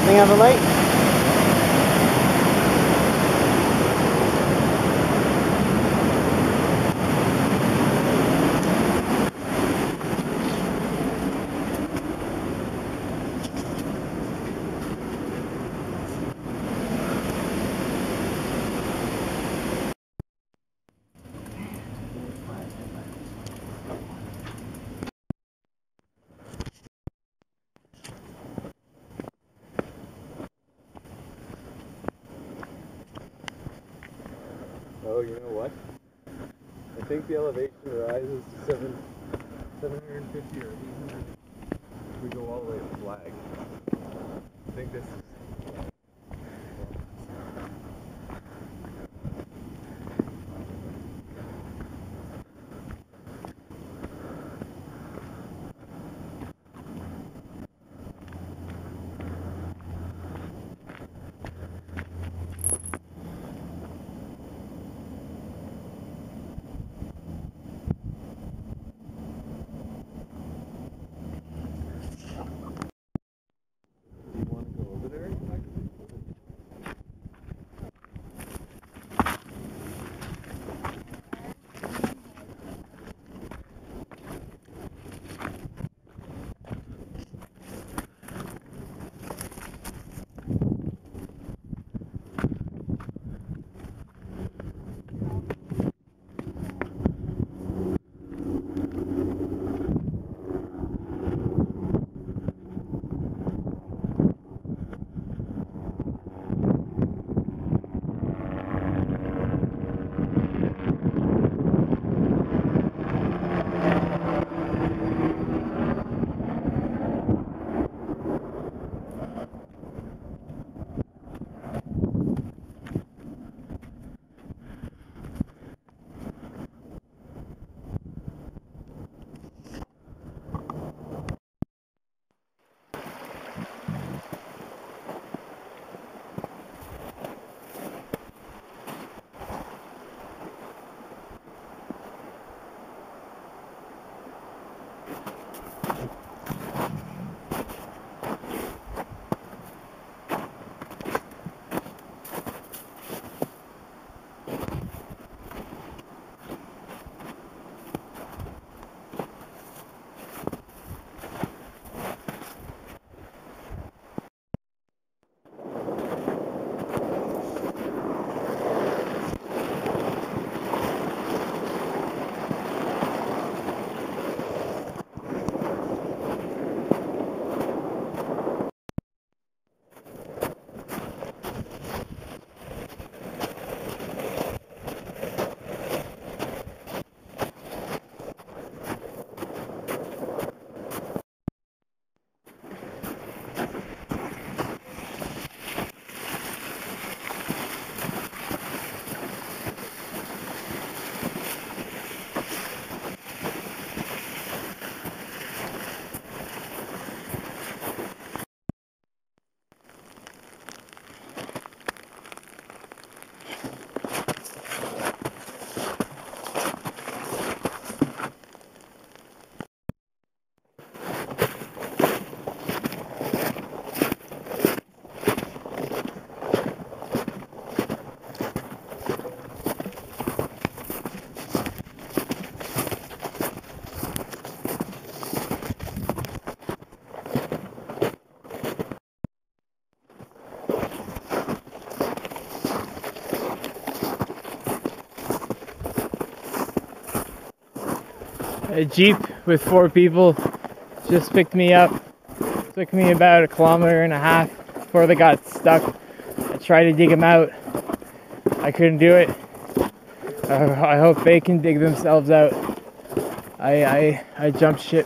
Nothing on the light? Oh, you know what? I think the elevation rises to 750 or 800 if we go all the way to Flag. I think this is... A Jeep with 4 people just picked me up. It took me about 1.5 kilometers before they got stuck. I tried to dig them out. I couldn't do it. I hope they can dig themselves out. I jumped ship.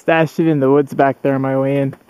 stashed it in the woods back there on my way in.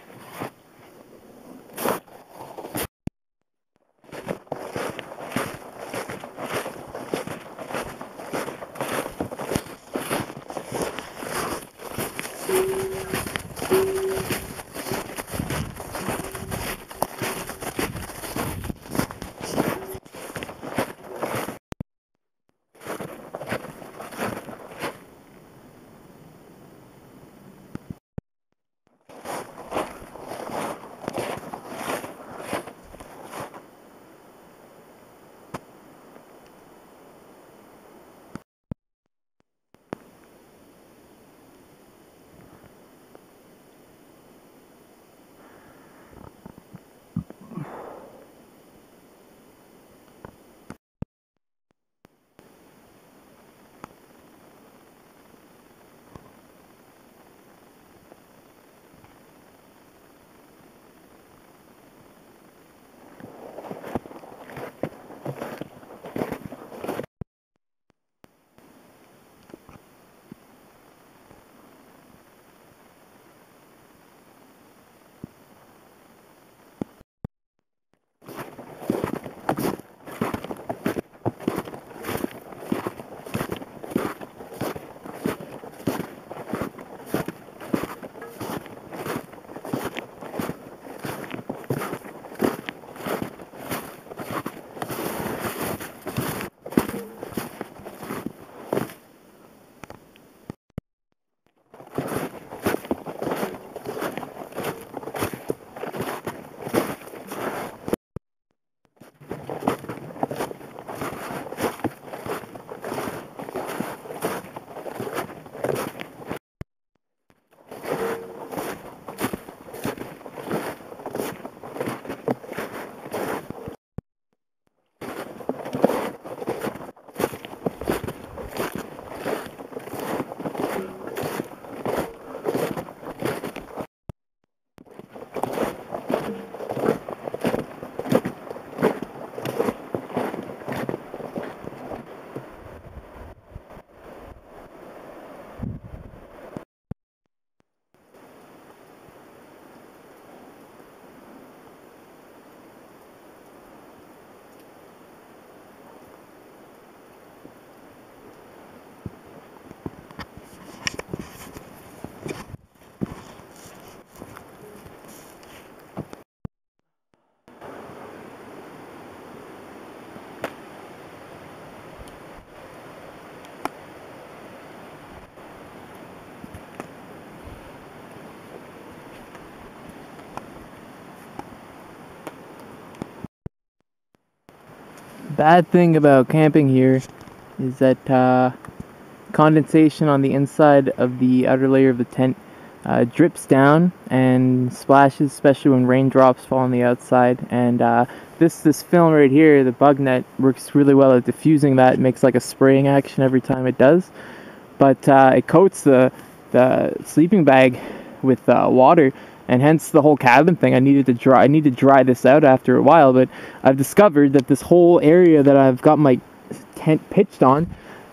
Bad thing about camping here is that condensation on the inside of the outer layer of the tent drips down and splashes, especially when raindrops fall on the outside. And this film right here, the bug net, works really well at diffusing that. It makes like a spraying action every time it does. But it coats the sleeping bag with water, and hence the whole cabin thing. I need to dry this out after a while, but I've discovered that this whole area that I've got my tent pitched on,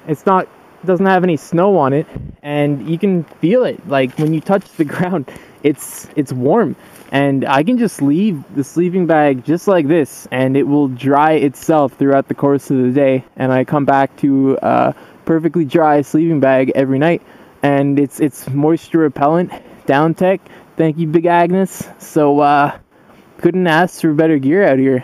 doesn't have any snow on it, and you can feel it. Like when you touch the ground, it's warm, and I can just leave the sleeping bag just like this, and it will dry itself throughout the course of the day. And I come back to a perfectly dry sleeping bag every night, and it's moisture repellent, down tech. Thank you, Big Agnes. So, couldn't ask for better gear out here.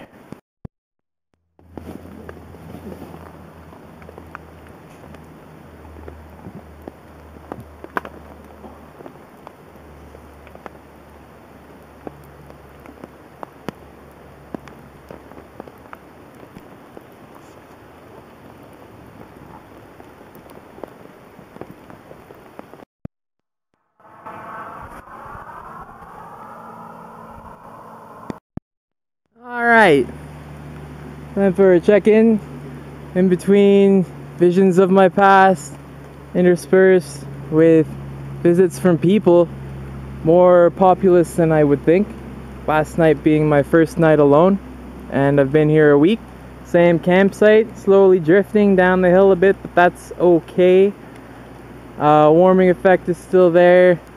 Alright, time for a check-in. In between visions of my past, interspersed with visits from people more populous than I would think. Last night being my first night alone, and I've been here a week. Same campsite, slowly drifting down the hill a bit, but that's okay. Warming effect is still there.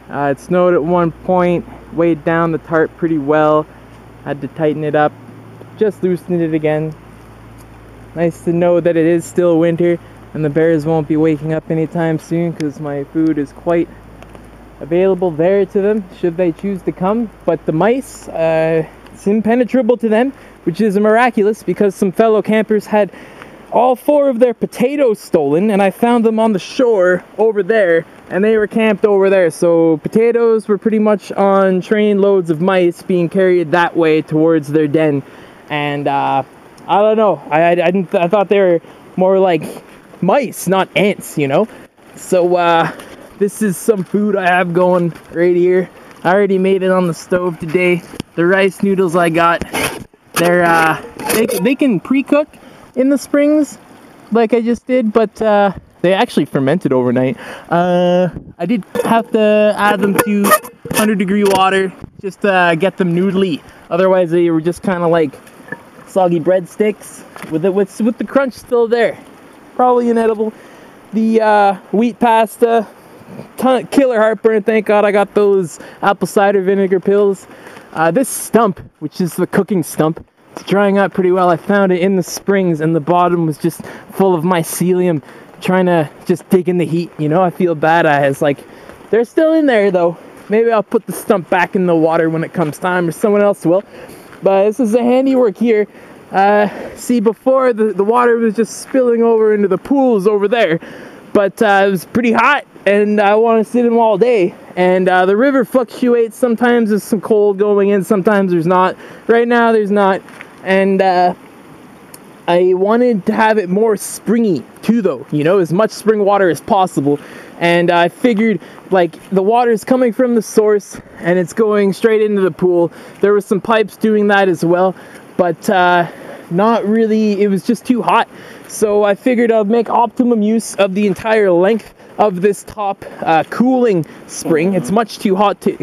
It snowed at one point, weighed down the tarp pretty well. Had to tighten it up, just loosened it again. Nice to know that it is still winter and the bears won't be waking up anytime soon, because my food is quite available there to them should they choose to come. But the mice, it's impenetrable to them, which is miraculous because some fellow campers had all 4 of their potatoes stolen, and I found them on the shore over there, and they were camped over there. So potatoes were pretty much on train loads of mice being carried that way towards their den. And I don't know, I thought they were more like mice, not ants, you know. So this is some food I have going right here. I already made it on the stove today. The rice noodles I got, they're they can pre-cook in the springs like I just did, but they actually fermented overnight. I did have to add them to 100-degree water just to get them noodly. Otherwise they were just kind of like soggy breadsticks with the crunch still there. Probably inedible. The wheat pasta, killer heartburn. Thank God I got those apple cider vinegar pills. This stump, which is the cooking stump, it's drying out pretty well. I found it in the springs and the bottom was just full of mycelium, trying to just dig in the heat, you know. I feel bad. It's like, they're still in there though. Maybe I'll put the stump back in the water when it comes time, or someone else will. But this is the handiwork here. See, before the water was just spilling over into the pools over there, but it was pretty hot and I want to sit in them all day. And the river fluctuates. Sometimes there's some cold going in, sometimes there's not. Right now there's not. And I wanted to have it more springy too though, you know, as much spring water as possible. And I figured, like, the water is coming from the source and it's going straight into the pool. There were some pipes doing that as well, but not really, it was just too hot. So I figured I'd make optimum use of the entire length of this top cooling spring. It's much too hot to,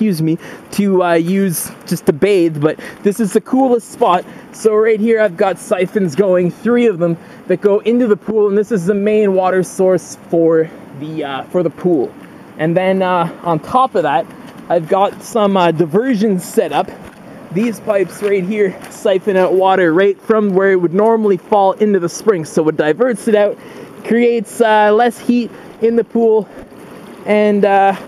to use just to bathe, but this is the coolest spot. So right here I've got siphons going, 3 of them that go into the pool, and this is the main water source for the pool. And then on top of that, I've got some diversions set up. These pipes right here siphon out water right from where it would normally fall into the spring, so it diverts it out, creates less heat in the pool, and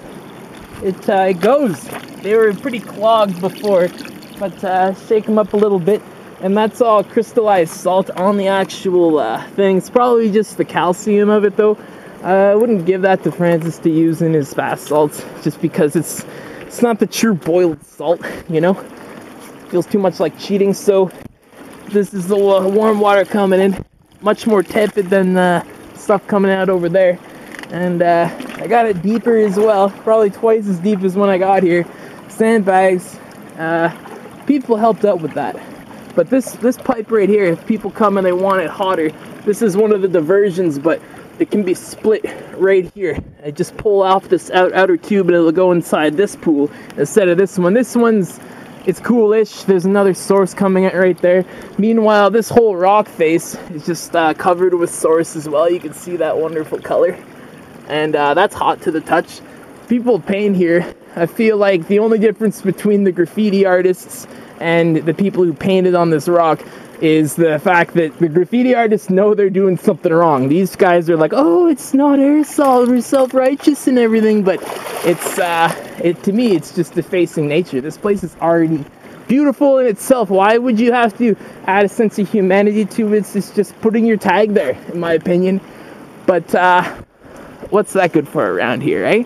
it goes. They were pretty clogged before, but shake them up a little bit, and that's all crystallized salt on the actual thing. It's probably just the calcium of it though. I wouldn't give that to Francis to use in his bath salts, just because it's not the true boiled salt, you know. Feels too much like cheating. So this is the warm water coming in, much more tepid than the stuff coming out over there. And I got it deeper as well, probably twice as deep as when I got here. Sandbags, people helped out with that. But this pipe right here, if people come and they want it hotter, this is one of the diversions, but it can be split right here. I just pull off this outer tube and it'll go inside this pool instead of this one. This one's, it's coolish. There's another source coming out right there. Meanwhile, this whole rock face is just covered with source as well. You can see that wonderful color. And that's hot to the touch. People paint here. I feel like the only difference between the graffiti artists and the people who painted on this rock is the fact that the graffiti artists know they're doing something wrong. These guys are like, oh, it's not aerosol, we're self-righteous and everything, but it's to me, it's just defacing nature. This place is already beautiful in itself. Why would you have to add a sense of humanity to it? It's just putting your tag there, in my opinion. But what's that good for around here, eh?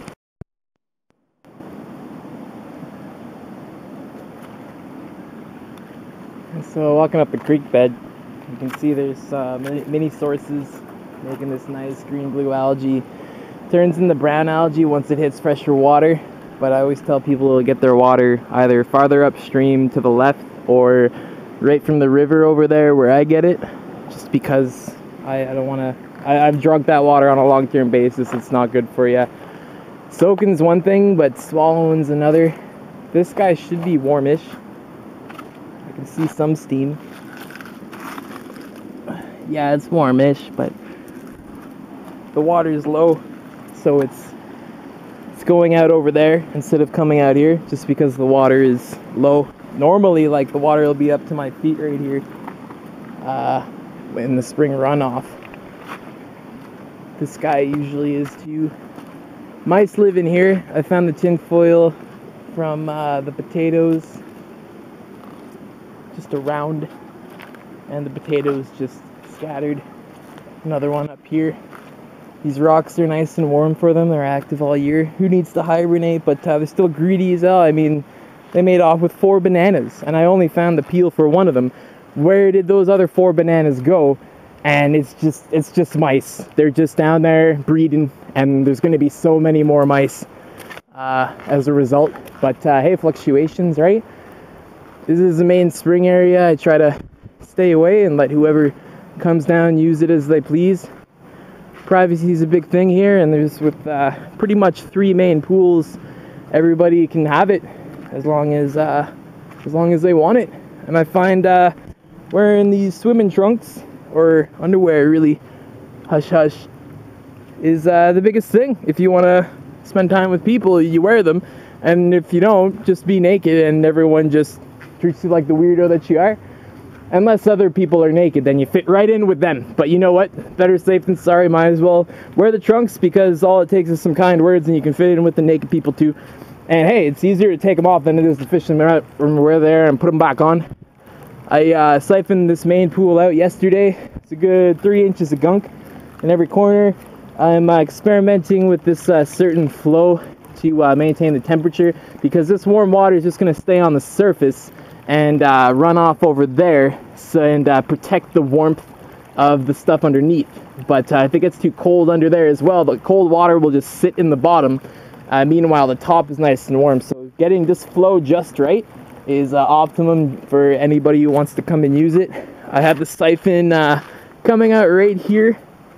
So walking up the creek bed, you can see there's many sources making this nice green-blue algae. Turns into brown algae once it hits fresher water, but I always tell people to get their water either farther upstream to the left or right from the river over there where I get it, just because I don't want to. I've drunk that water on a long-term basis. It's not good for you. Soaking's one thing, but swallowing's another. This guy should be warmish. I can see some steam. Yeah, it's warmish, but the water is low, so it's it's going out over there instead of coming out here, just because the water is low. Normally, like, the water will be up to my feet right here in the spring runoff. The sky usually is too. Mice live in here. I found the tin foil from the potatoes just around, and the potatoes just scattered. Another one up here. These rocks are nice and warm for them. They're active all year. Who needs to hibernate? But they're still greedy as hell. I mean, they made off with 4 bananas, and I only found the peel for one of them. Where did those other 4 bananas go? And it's just mice. They're just down there breeding, and there's going to be so many more mice as a result. But hey, fluctuations, right? This is the main spring area. I try to stay away and let whoever comes down use it as they please. Privacy is a big thing here, and there's with pretty much 3 main pools. Everybody can have it as long as they want it. And I find wearing these swimming trunks or underwear, really hush hush, is the biggest thing. If you want to spend time with people, you wear them, and if you don't, just be naked and everyone just treats you like the weirdo that you are. Unless other people are naked, then you fit right in with them. But you know what? Better safe than sorry. Might as well wear the trunks, because all it takes is some kind words and you can fit in with the naked people too. And hey, it's easier to take them off than it is to fish them out from where they're and put them back on. I siphoned this main pool out yesterday. It's a good 3 inches of gunk in every corner. I'm experimenting with this certain flow to maintain the temperature, because this warm water is just going to stay on the surface and run off over there, and protect the warmth of the stuff underneath. But if it gets too cold under there as well, the cold water will just sit in the bottom. Meanwhile, the top is nice and warm. So getting this flow just right is optimum for anybody who wants to come and use it. I have the siphon coming out right here,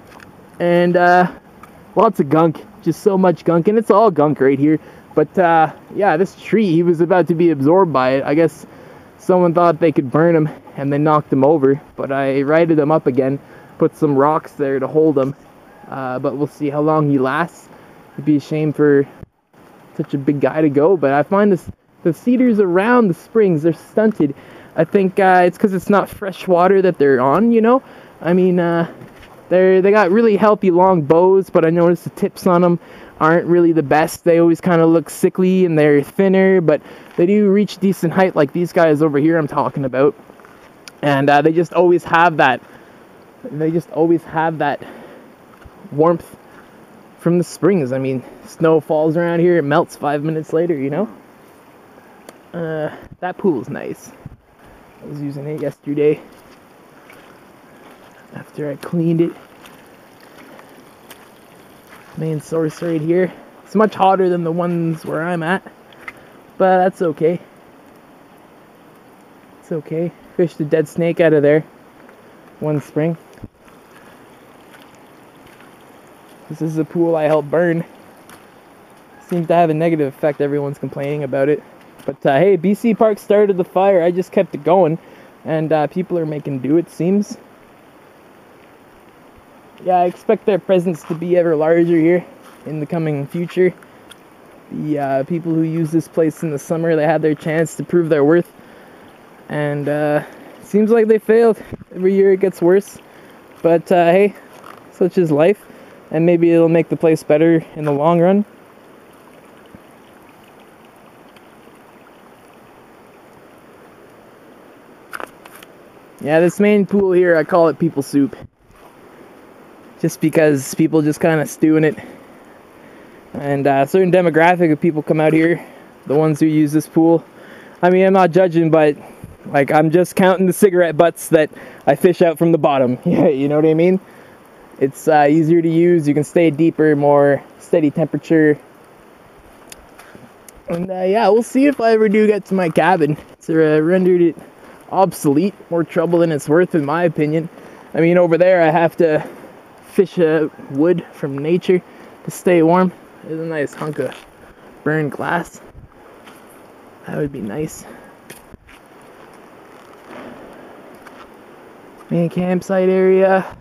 and lots of gunk, just so much gunk, and it's all gunk right here. But yeah, this tree, he was about to be absorbed by it. I guess someone thought they could burn him and then knocked him over, but I righted him up again, put some rocks there to hold him, but we'll see how long he lasts. It'd be a shame for such a big guy to go, but I find the cedars around the springs, they're stunted. I think it's because it's not fresh water that they're on, you know? I mean, they got really healthy long boughs, but I noticed the tips on them aren't really the best. They always kind of look sickly, and they're thinner, but they do reach decent height, like these guys over here I'm talking about. And they just always have that warmth from the springs. I mean, snow falls around here, it melts 5 minutes later, you know? That pool's nice. I was using it yesterday after I cleaned it. Main source right here. It's much hotter than the ones where I'm at, but that's okay. It's okay. Fished a dead snake out of there one spring. This is a pool I helped burn. Seems to have a negative effect. Everyone's complaining about it. But hey, BC Park started the fire. I just kept it going, and people are making do, it seems. Yeah, I expect their presence to be ever larger here in the coming future. The people who use this place in the summer, they had their chance to prove their worth, and seems like they failed. Every year it gets worse, but hey, such is life, and maybe it'll make the place better in the long run. Yeah, this main pool here, I call it people soup. Just because people just kind of stew in it. And a certain demographic of people come out here, the ones who use this pool. I mean, I'm not judging, but like, I'm just counting the cigarette butts that I fish out from the bottom. Yeah, you know what I mean? It's easier to use, you can stay deeper, more steady temperature. And yeah, we'll see if I ever do get to my cabin. It's rendered it obsolete, more trouble than it's worth in my opinion. I mean, over there I have to fish wood from nature to stay warm. There's a nice hunk of burned glass. That would be nice. Main campsite area.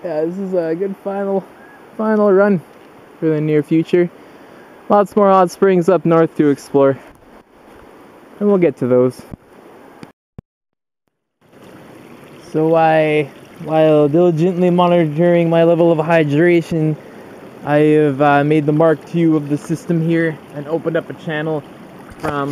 Yeah, this is a good final run for the near future. Lots more hot springs up north to explore, and we'll get to those. So while diligently monitoring my level of hydration, I have made the Mark II of the system here and opened up a channel from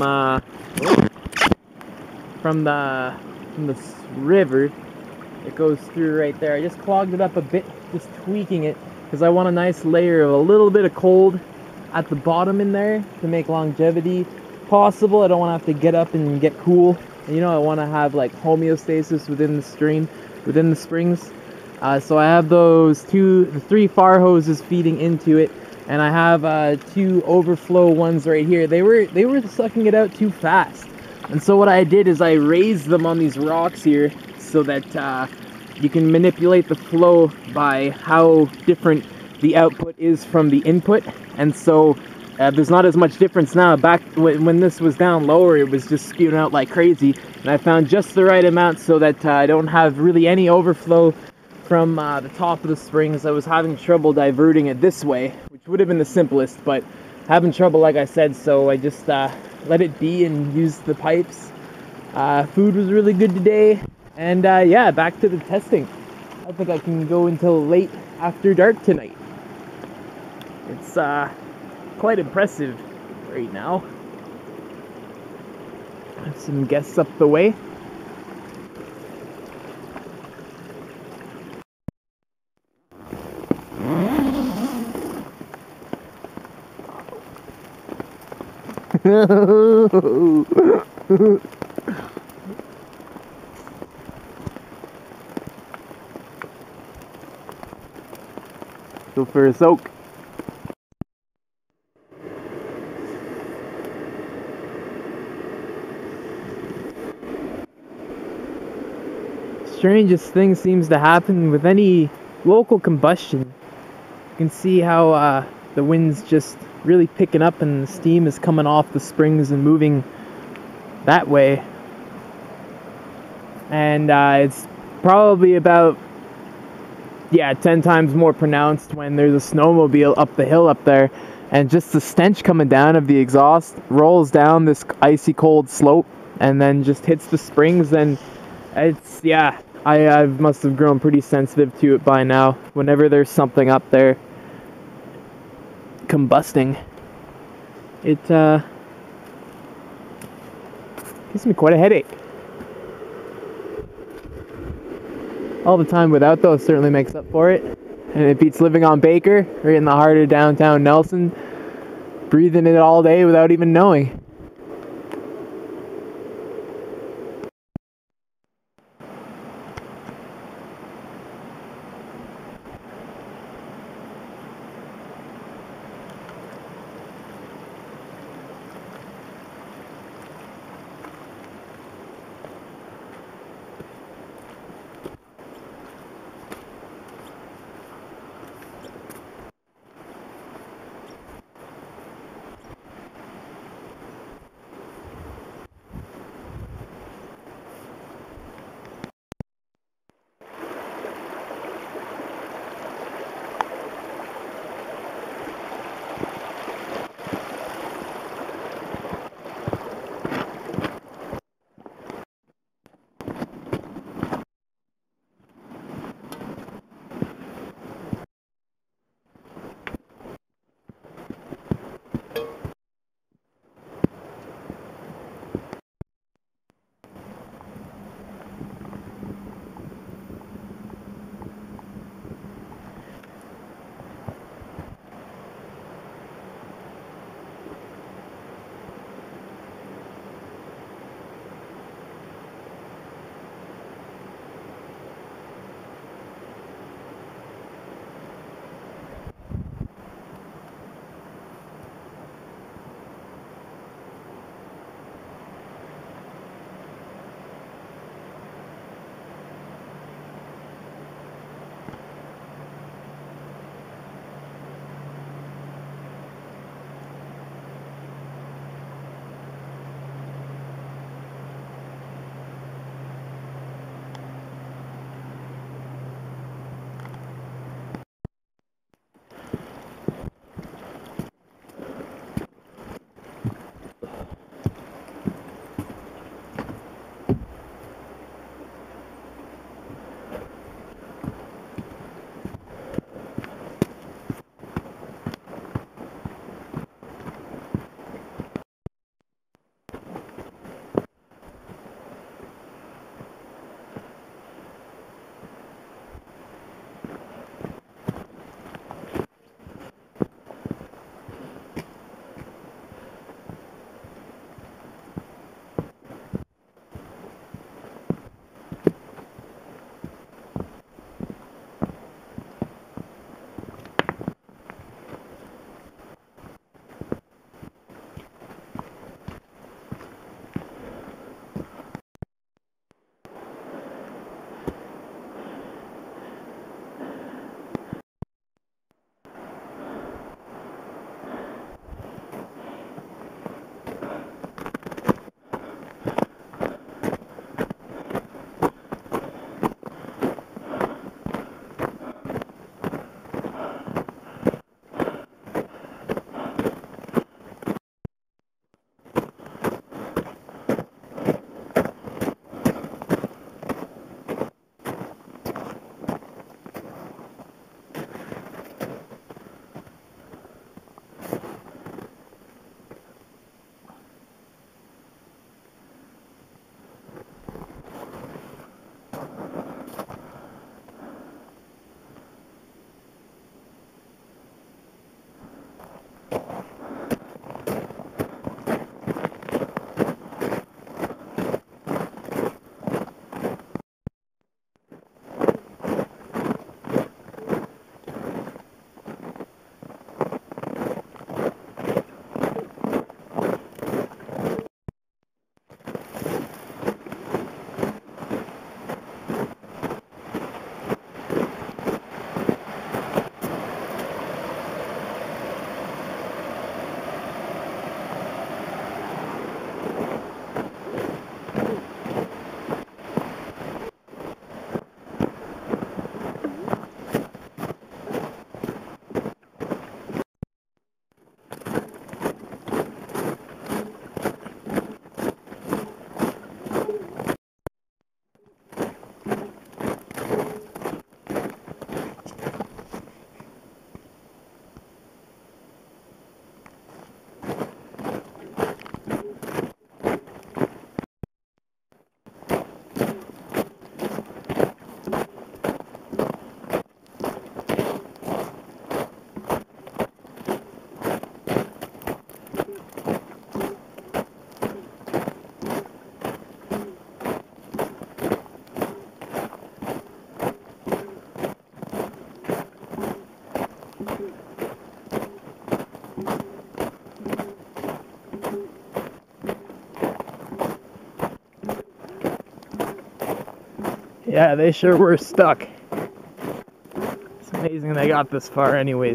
the river. It goes through right there. I just clogged it up a bit, just tweaking it, because I want a nice layer of a little bit of cold at the bottom in there to make longevity possible. I don't want to have to get up and get cool. You know, I want to have like homeostasis within the stream, within the springs. So I have the 3 far hoses feeding into it, and I have 2 overflow ones right here. They were sucking it out too fast, and so what I did is I raised them on these rocks here so that you can manipulate the flow by how different the output is from the input, and so there's not as much difference now. Back when this was down lower, it was just spewing out like crazy, and I found just the right amount so that I don't have really any overflow from the top of the springs. I was having trouble diverting it this way, which would have been the simplest, but having trouble, like I said, so I just let it be and used the pipes. Food was really good today, and yeah, back to the testing. I think I can go until late after dark tonight. It's quite impressive right now. Have some guests up the way. Go for a soak. Strangest thing seems to happen with any local combustion. You can see how the wind's just really picking up and the steam is coming off the springs and moving that way. And it's probably about 10 times more pronounced when there's a snowmobile up the hill up there, and just the stench coming down of the exhaust rolls down this icy cold slope and then just hits the springs. And it's, I must have grown pretty sensitive to it by now. Whenever there's something up there combusting, it gives me quite a headache. All the time without those certainly makes up for it, and it beats living on Baker, right in the heart of downtown Nelson, breathing it all day without even knowing. Yeah, they sure were stuck. It's amazing they got this far anyways.